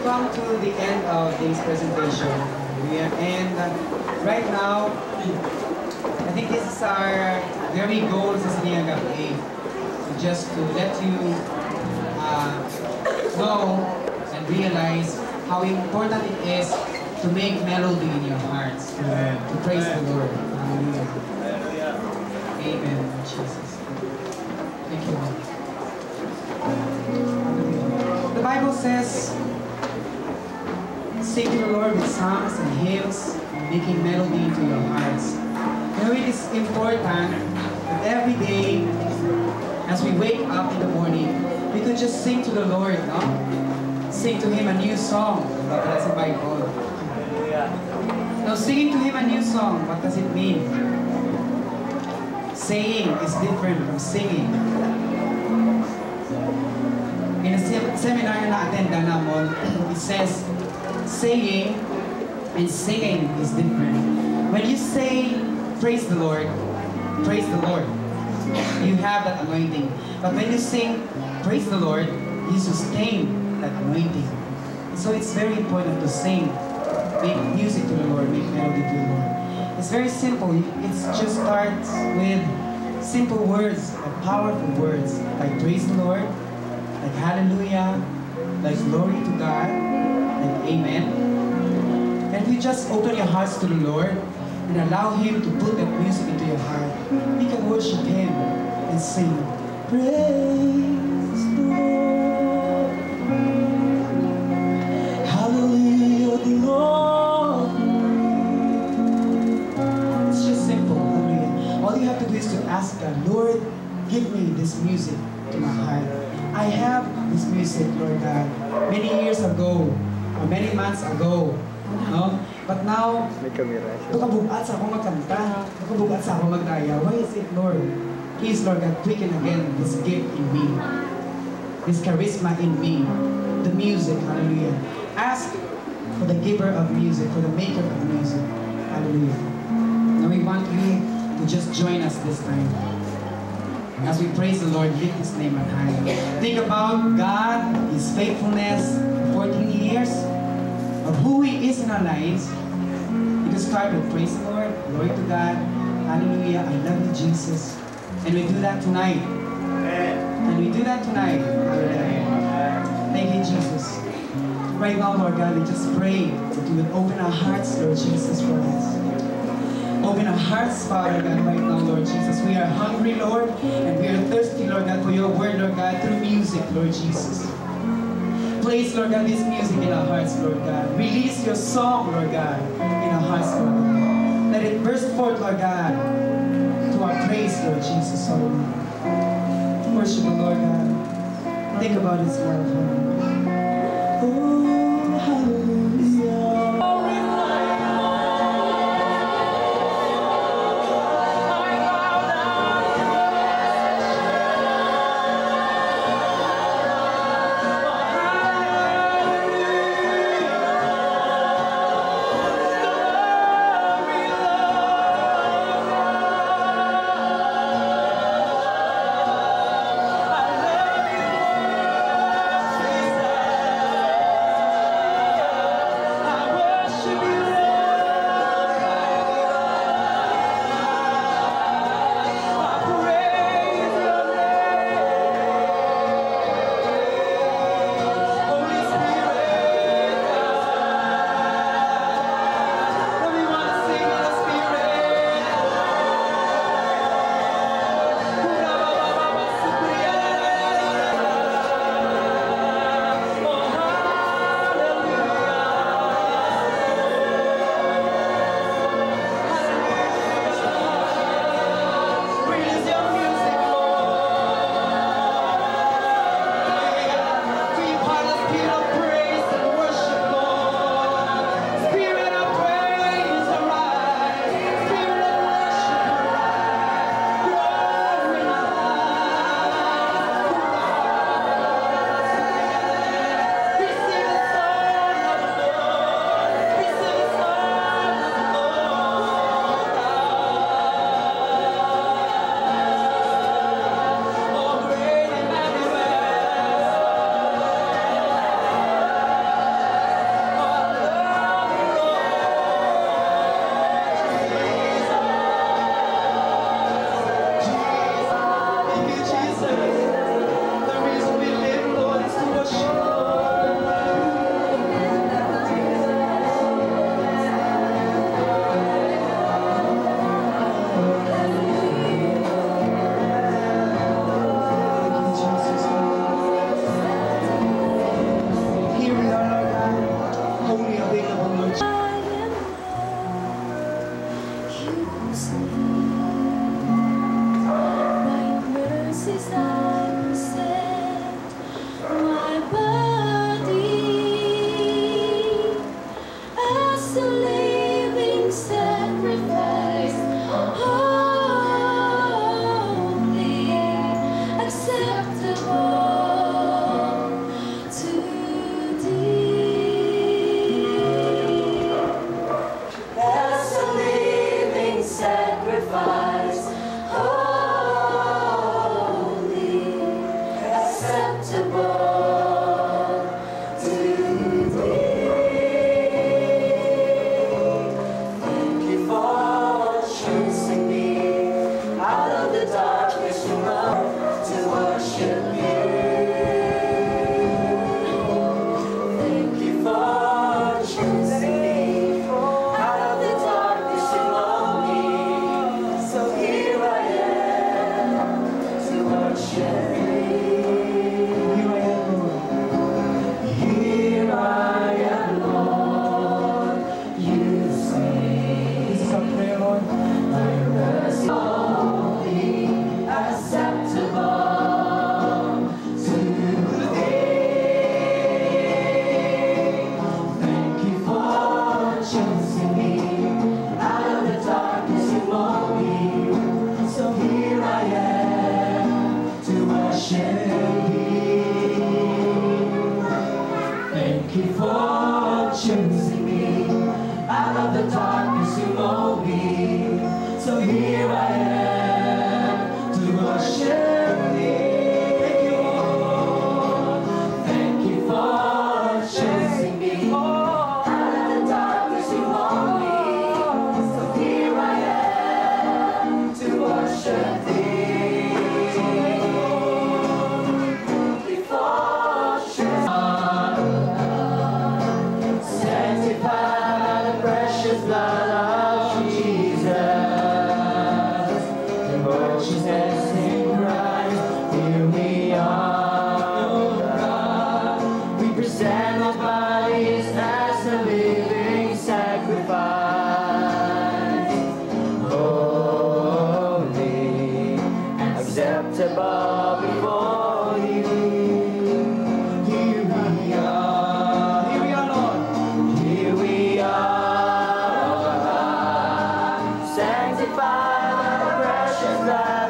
come to the end of this presentation. And right now, I think this is our very goal sa Siningang Gabi. Just to let you know and realize how important it is to make melody in your hearts, to praise the Lord. Hallelujah. Amen, Jesus. Thank you, Lord. The Bible says, sing to the Lord with songs and hymns, making melody into your hearts. You know, it is important that every day, as we wake up in the morning, we could just sing to the Lord, no? Sing to Him a new song. That's the Bible. Now, singing to Him a new song, what does it mean? Saying is different from singing. In a seminar na attenda namon, it says, saying and singing is different. When you say, praise the Lord, you have that anointing. But when you sing, praise the Lord, you sustain that anointing. So it's very important to sing, make music to the Lord, make melody to the Lord. It's very simple. It just starts with simple words, but powerful words, like praise the Lord, like hallelujah, like glory to God, like amen. And if you just open your hearts to the Lord and allow Him to put that music into your heart, you can worship Him and sing, praise the Lord, hallelujah, the Lord. It's just simple, hallelujah. All you have to do is to ask God, Lord, give me this music to my heart. I have this music, Lord God, many years ago, or many months ago, no? But now, nakabugat sa ako magkanta, nakabugat sa ako magdaya. Why is it, Lord? Please, Lord God, quicken again this gift in me, this charisma in me, the music, hallelujah. Ask for the giver of music, for the maker of music, hallelujah. Now we want you to just join us this time. As we praise the Lord, lift His name on high. Think about God, His faithfulness, 14 years of who He is in our lives. You can start with praise the Lord, glory to God, hallelujah, I love you, Jesus. And we do that tonight. And we do that tonight. Thank you, Jesus. Right now, Lord God, we just pray that you would open our hearts, Lord Jesus, for us. Open our hearts, Father God, right now, Lord Jesus. We are hungry, Lord, and we are thirsty, Lord God, for your word, Lord God, through music, Lord Jesus. Place, Lord God, this music in our hearts, Lord God. Release your song, Lord God, in our hearts, Lord God. Let it burst forth, Lord God, to our praise, Lord Jesus. Hallelujah. Worship the Lord God. Think about His love. Oh, hallelujah. Thank you for choosing me. Out of the darkness you mold me. So here I am to worship thee. Thank you, Lord. Thank you for choosing me. Out of the darkness you mold me. So here I am to worship thee. Acceptable before you. Here we are, Lord. Here we are, sanctified by the precious blood.